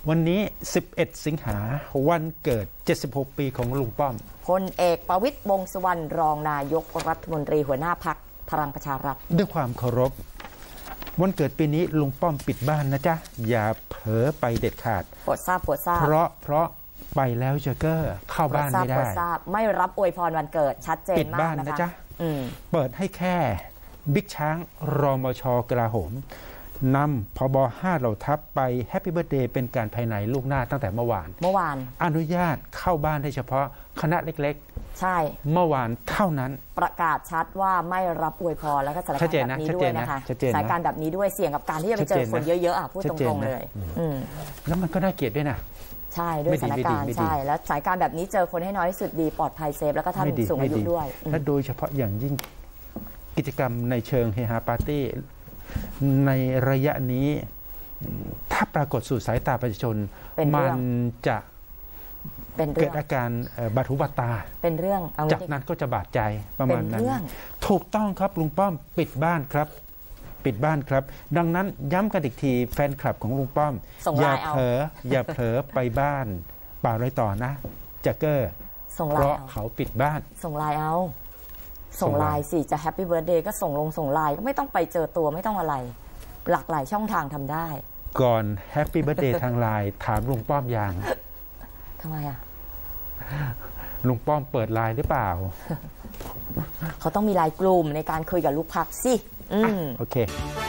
วันนี้ 11 สิงหาวันเกิด 76 ปีของลุงป้อมพลเอกประวิตร วงษ์สุวรรณรองนายกรัฐมนตรีหัวหน้าพรรคพลังประชารัฐด้วยความเคารพวันเกิดปีนี้ลุงป้อมปิดบ้านนะจ๊ะอย่าเผลอไปเด็ดขาดโปรดทราบเพราะไปแล้วจะเก้อเข้าบ้านไม่ได้ไม่รับอวยพรวันเกิดชัดเจนมากนะจ๊ะเปิดให้แค่บิ๊กช้างรมช.กลาโหมนำพบ5 เหล่าทัพไปแฮปปี้เบิร์ธเดย์เป็นการภายในลูกหน้าตั้งแต่เมื่อวานอนุญาตเข้าบ้านได้เฉพาะคณะเล็กๆใช่เมื่อวานเท่านั้นประกาศชัดว่าไม่รับอวยพรแล้วก็สถานการณ์แบบนี้ด้วยนะคะสถานการณ์แบบนี้ด้วยเสี่ยงกับการที่จะไปเจอคนเยอะๆพูดตรงๆเลยแล้วมันก็น่าเกลียดด้วยนะใช่ด้วยสถานการณ์ใช่แล้วสถานการณ์แบบนี้เจอคนให้น้อยที่สุดดีปลอดภัยเซฟแล้วก็ท่านสูงอายุด้วยและโดยเฉพาะอย่างยิ่งกิจกรรมในเชิงเฮฮาปาร์ตี้ในระยะนี้ถ้าปรากฏสู่สายตาประชาชนมันจะเกิดอาการบาดหูบาดตาเป็นเรื่องจากนั้นก็จะบาดใจประมาณนั้นถูกต้องครับลุงป้อมปิดบ้านครับปิดบ้านครับดังนั้นย้ำกันอีกทีแฟนคลับของลุงป้อมอย่าเผลอไปบ้านป่าไรต่อนะจะเก้อเพราะเขาปิดบ้านส่งไลน์ส่งไลน์สิจะแฮปปี้เบิร์ธเดย์ก็ส่งไลน์ก็ไม่ต้องไปเจอตัวไม่ต้องอะไรหลากหลายช่องทางทำได้ก่อนแฮปปี้เบิร์ธเดย์ทางไลน์ถามลุงป้อมอย่างทำไมลุงป้อมเปิดไลน์หรือเปล่าเขาต้องมีไลน์กลุ่มในการคุยกับลูกพรรคสิโอเค